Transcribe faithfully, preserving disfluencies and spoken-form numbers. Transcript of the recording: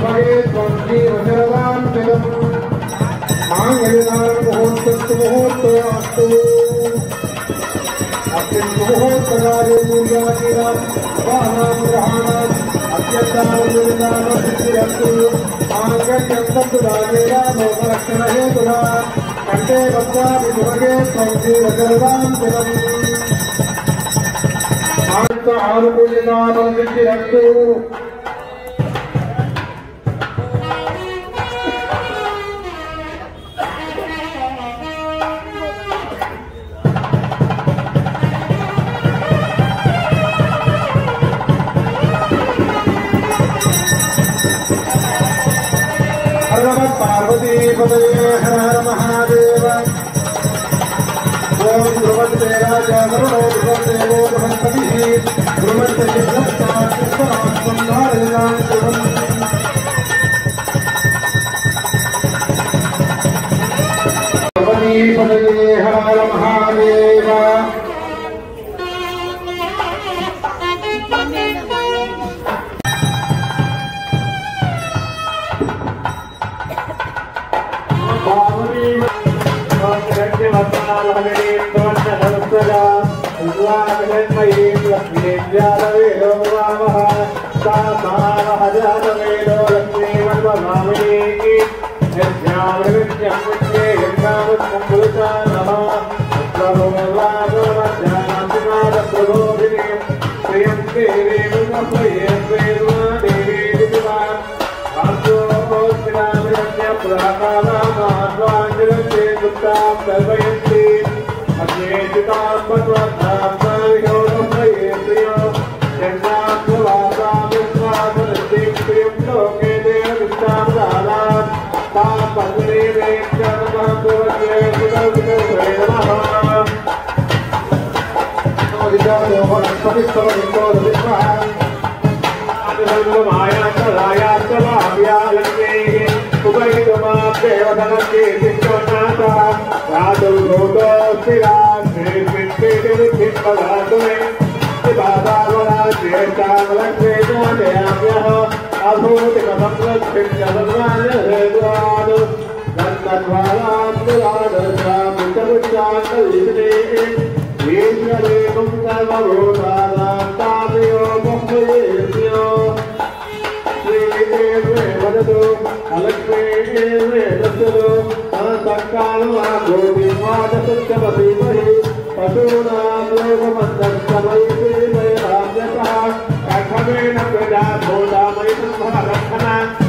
शुभगे त्वं जीवशरदां जगम् माङ्गल्यदानं मुहूर्तस्तु मुहूर्तोऽस्तु अस्मिन् मुहूर्तकाले पूजादिनां वाहनां ग्रहाणाम् अत्यन्तानुकूलितानां सिद्धिरस्तु माङ्गल्यं तद्दानेन लोकरक्षणहेतुना कंठे वक्त्रापि शुभगे त्वं जीवशरदां जगम् आनुकूलितानां सिद्धिरस्तु पार्वती पदये हर हर महादेव ओम ध्रुवते राजा करुणो ध्रुवदेवो बृहस्पतिः ध्रुवते चित्रस्तात् पुष्पराष्ट्रं नारायणां शुभम् पार्वती पदये हर हर महादेव पशूनां